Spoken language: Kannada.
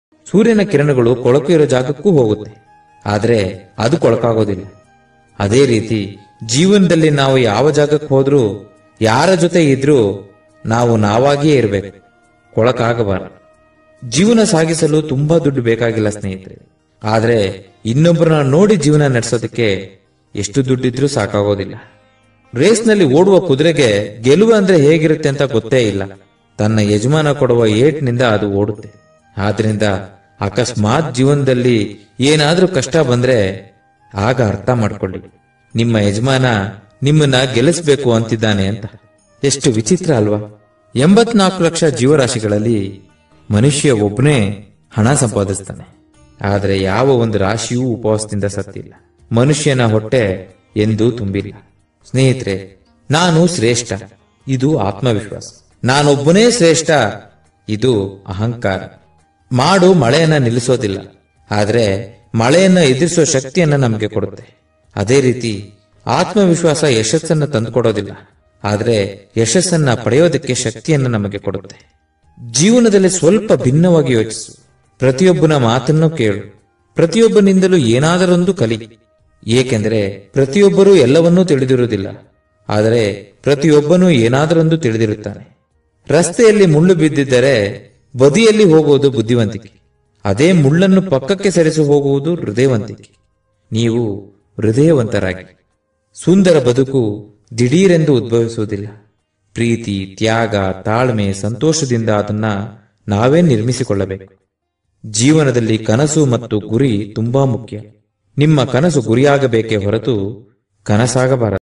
ಸೂರ್ಯನ ಕಿರಣಗಳು ಕೊಳಕು ಇರೋ ಜಾಗಕ್ಕೂ ಹೋಗುತ್ತೆ, ಆದ್ರೆ ಅದು ಕೊಳಕಾಗೋದಿಲ್ಲ. ಅದೇ ರೀತಿ ಜೀವನದಲ್ಲಿ ನಾವು ಯಾವ ಜಾಗಕ್ಕೆ ಹೋದ್ರೂ, ಯಾರ ಜೊತೆ ಇದ್ರೂ ನಾವು ನಾವಾಗಿಯೇ ಇರಬೇಕು, ಕೊಳಕಾಗಬಾರದು. ಜೀವನ ಸಾಗಿಸಲು ತುಂಬಾ ದುಡ್ಡು ಬೇಕಾಗಿಲ್ಲ ಸ್ನೇಹಿತರೆ, ಆದ್ರೆ ಇನ್ನೊಬ್ಬರನ್ನ ನೋಡಿ ಜೀವನ ನಡೆಸೋದಕ್ಕೆ ಎಷ್ಟು ದುಡ್ಡಿದ್ರೂ ಸಾಕಾಗೋದಿಲ್ಲ. ರೇಸ್ನಲ್ಲಿ ಓಡುವ ಕುದುರೆಗೆ ಗೆಲುವು ಅಂದ್ರೆ ಹೇಗಿರುತ್ತೆ ಅಂತ ಗೊತ್ತೇ ಇಲ್ಲ. ತನ್ನ ಯಜಮಾನ ಕೊಡುವ ಏಟ್ನಿಂದ ಅದು ಓಡುತ್ತೆ. ಆದ್ರಿಂದ ಅಕಸ್ಮಾತ್ ಜೀವನದಲ್ಲಿ ಏನಾದ್ರೂ ಕಷ್ಟ ಬಂದ್ರೆ ಆಗ ಅರ್ಥ ಮಾಡ್ಕೊಳ್ಳಿ, ನಿಮ್ಮ ಯಜಮಾನ ನಿಮ್ಮನ್ನ ಗೆಲ್ಲಿಸ್ಬೇಕು ಅಂತಿದ್ದಾನೆ ಅಂತ. ಎಷ್ಟು ವಿಚಿತ್ರ ಅಲ್ವಾ? 84 ಲಕ್ಷ ಜೀವರಾಶಿಗಳಲ್ಲಿ ಮನುಷ್ಯ ಒಬ್ಬನೇ ಹಣ ಸಂಪಾದಿಸ್ತಾನೆ, ಆದ್ರೆ ಯಾವ ಒಂದು ರಾಶಿಯೂ ಉಪವಾಸದಿಂದ ಸತ್ತಿಲ್ಲ. ಮನುಷ್ಯನ ಹೊಟ್ಟೆ ಎಂದೂ ತುಂಬಿಲ್ಲ. ಸ್ನೇಹಿತರೆ, ನಾನು ಶ್ರೇಷ್ಠ, ಇದು ಆತ್ಮವಿಶ್ವಾಸ. ನಾನೊಬ್ಬನೇ ಶ್ರೇಷ್ಠ, ಇದು ಅಹಂಕಾರ. ಮಾಡು ಮಳೆಯನ್ನ ನಿಲ್ಲಿಸೋದಿಲ್ಲ, ಆದ್ರೆ ಮಳೆಯನ್ನ ಎದುರಿಸೋ ಶಕ್ತಿಯನ್ನ ನಮಗೆ ಕೊಡುತ್ತೆ. ಅದೇ ರೀತಿ ಆತ್ಮವಿಶ್ವಾಸ ಯಶಸ್ಸನ್ನ ತಂದುಕೊಡೋದಿಲ್ಲ, ಆದ್ರೆ ಯಶಸ್ಸನ್ನ ಪಡೆಯೋದಕ್ಕೆ ಶಕ್ತಿಯನ್ನ ನಮಗೆ ಕೊಡುತ್ತೆ. ಜೀವನದಲ್ಲಿ ಸ್ವಲ್ಪ ಭಿನ್ನವಾಗಿ ಯೋಚಿಸು. ಪ್ರತಿಯೊಬ್ಬನ ಮಾತನ್ನು ಕೇಳು, ಪ್ರತಿಯೊಬ್ಬನಿಂದಲೂ ಏನಾದರೊಂದು ಕಲಿ. ಏಕೆಂದರೆ ಪ್ರತಿಯೊಬ್ಬರೂ ಎಲ್ಲವನ್ನೂ ತಿಳಿದಿರುವುದಿಲ್ಲ, ಆದರೆ ಪ್ರತಿಯೊಬ್ಬನೂ ಏನಾದರೊಂದು ತಿಳಿದಿರುತ್ತಾನೆ. ರಸ್ತೆಯಲ್ಲಿ ಮುಳ್ಳು ಬಿದ್ದಿದ್ದರೆ ಬದಿಯಲ್ಲಿ ಹೋಗುವುದು ಬುದ್ಧಿವಂತಿಕೆ, ಅದೇ ಮುಳ್ಳನ್ನು ಪಕ್ಕಕ್ಕೆ ಸರಿಸಿ ಹೋಗುವುದು ಹೃದಯವಂತಿಕೆ. ನೀವು ಹೃದಯವಂತರಾಗಿ. ಸುಂದರ ಬದುಕು ದಿಢೀರೆಂದು ಉದ್ಭವಿಸುವುದಿಲ್ಲ. ಪ್ರೀತಿ, ತ್ಯಾಗ, ತಾಳ್ಮೆ, ಸಂತೋಷದಿಂದ ಅದನ್ನ ನಾವೇ ನಿರ್ಮಿಸಿಕೊಳ್ಳಬೇಕು. ಜೀವನದಲ್ಲಿ ಕನಸು ಮತ್ತು ಗುರಿ ತುಂಬಾ ಮುಖ್ಯ. ನಿಮ್ಮ ಕನಸು ಗುರಿಯಾಗಬೇಕೇ ಹೊರತು ಕನಸಾಗಬಾರದು.